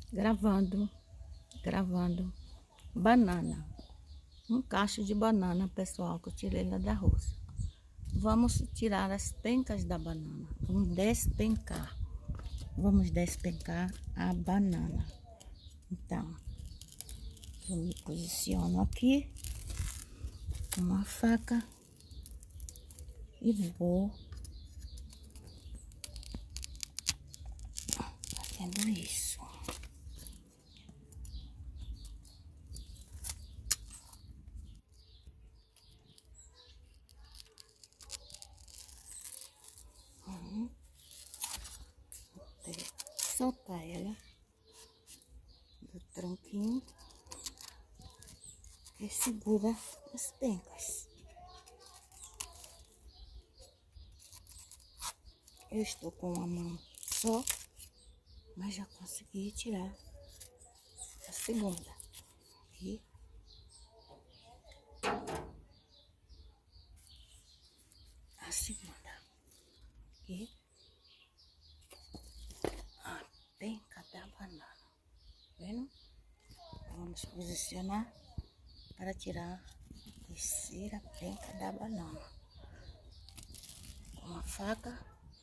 Gravando, gravando. Banana. Um cacho de banana, pessoal, que eu tirei lá da roça. Vamos tirar as pencas da banana. Vamos despencar. Vamos despencar a banana. Então, eu me posiciono aqui com uma faca e vou fazendo isso. Soltar ela do tronquinho que segura as pencas. Eu estou com uma mão só, mas já consegui tirar a segunda. Aqui. A segunda. Aqui. A penca da banana. Vendo? Vamos posicionar para tirar a terceira penca da banana. Com uma faca.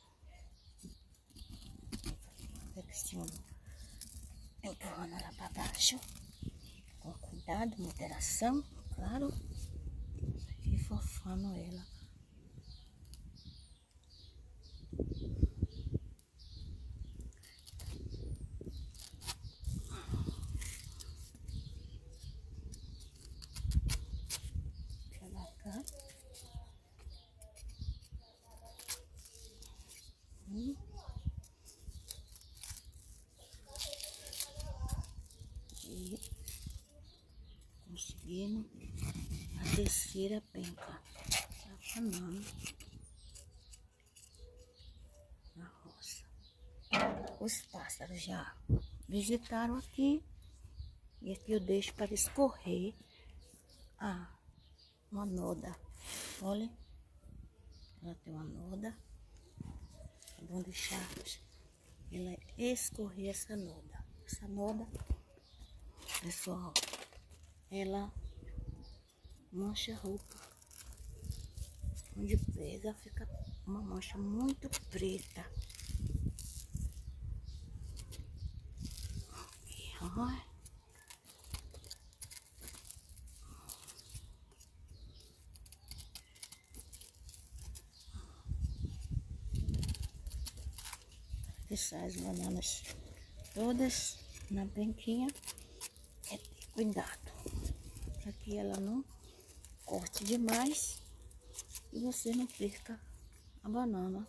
Empurrando ela para baixo. Com cuidado, moderação, claro. E fofando ela. E conseguindo a terceira penca da banana na roça. Os pássaros já visitaram aqui. E aqui eu deixo para escorrer uma noda. Olha, ela tem uma noda. Vamos deixar ela escorrer essa noda. Essa noda, pessoal, ela mancha a roupa. Onde pega fica uma mancha muito preta. Aqui, ó. Deixar as bananas todas na penquinha é ter cuidado para que ela não corte demais e você não perca a banana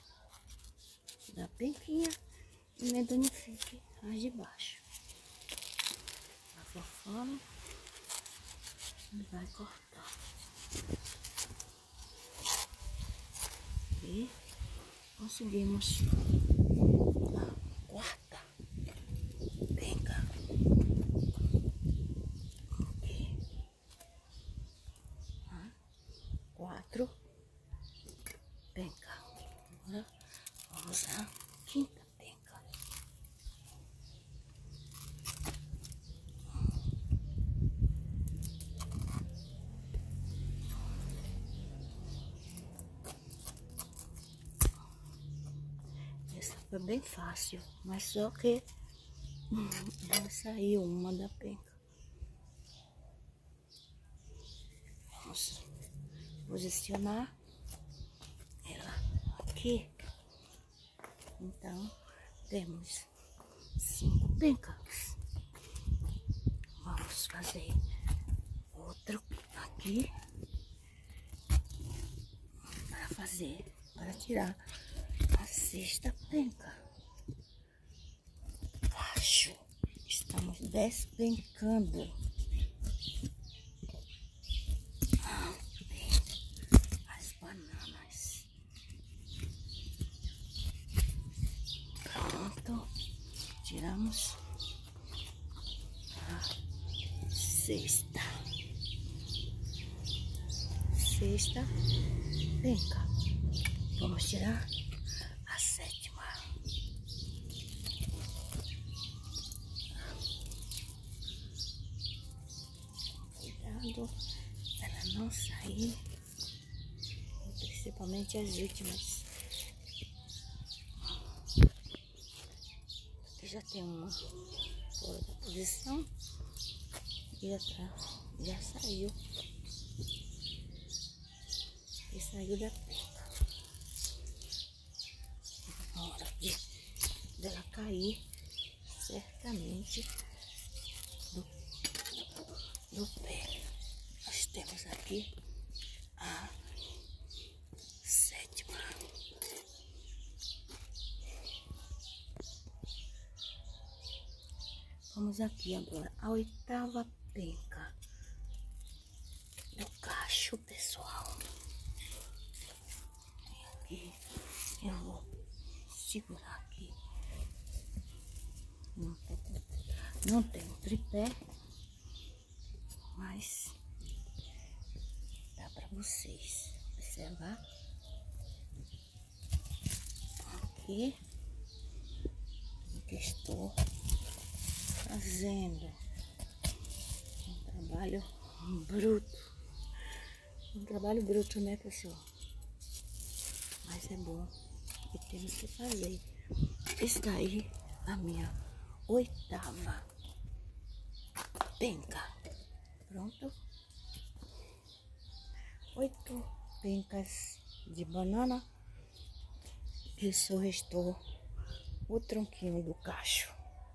da penquinha e nem danifique as de baixo. Tá fofando e vai cortar. E conseguimos a quarta penca. Aqui. 4 penca. Agora vamos à quinta penca. Essa foi bem fácil, mas só que já saiu uma da penca. Vamos posicionar ela aqui. Então, temos 5 pencas. Vamos fazer outro aqui para tirar a sexta penca. Acho. Estamos despencando as bananas. Pronto. Tiramos a sexta penca. Vamos tirar a sétima. cuidando ela não sair, principalmente as últimas. Aqui já tem uma fora da posição e atrás já saiu. E saiu da penca. Na hora dela cair, certamente do pé. Nós temos aqui a 7ª. Vamos aqui agora a 8ª penca do cacho, pessoal. Aqui eu vou segurar aqui. Não tem um tripé, mas dá para vocês observar. Aqui o que estou fazendo, um trabalho bruto, né, pessoal? Mas é bom e temos que fazer. Está aí a minha 8ª penca. Pronto. 8 pencas de banana. E só restou o tronquinho do cacho.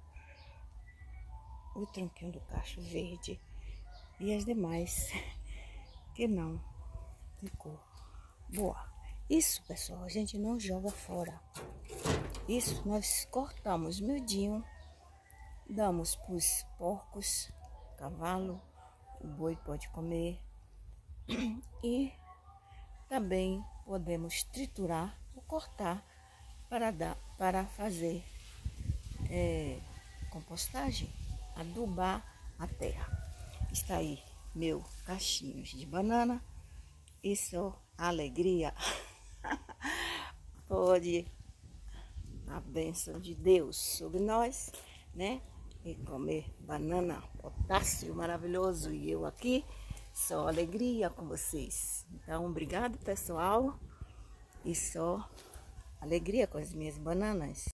O tronquinho do cacho verde. E as demais que não ficou boa. Isso, pessoal, a gente não joga fora. Isso nós cortamos miudinho, damos para os porcos, cavalo, o boi pode comer. E também podemos triturar ou cortar para fazer compostagem, adubar a terra. Está aí meu cachinhos de banana. Isso, alegria. Pode a bênção de Deus sobre nós, né? E comer banana, potássio maravilhoso. E eu aqui, só alegria com vocês. Então, obrigado, pessoal. E só alegria com as minhas bananas.